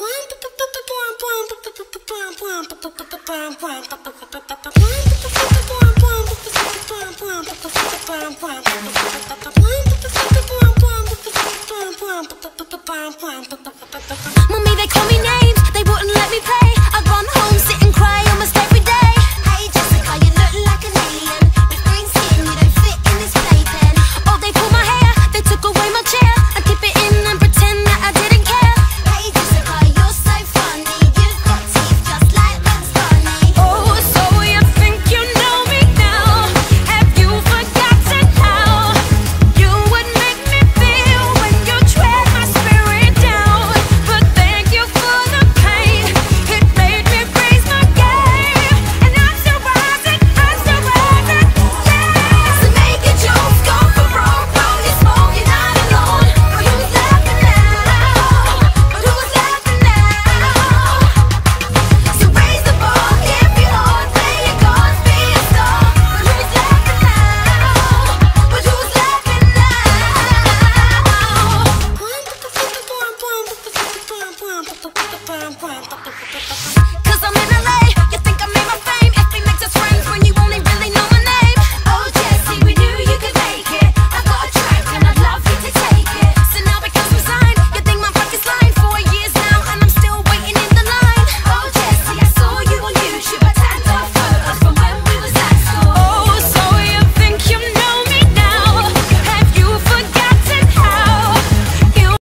Mummy, they call me names, they wouldn't let me play. I run home, sit and cry almost every day. Hey Jessica, you look like an alien.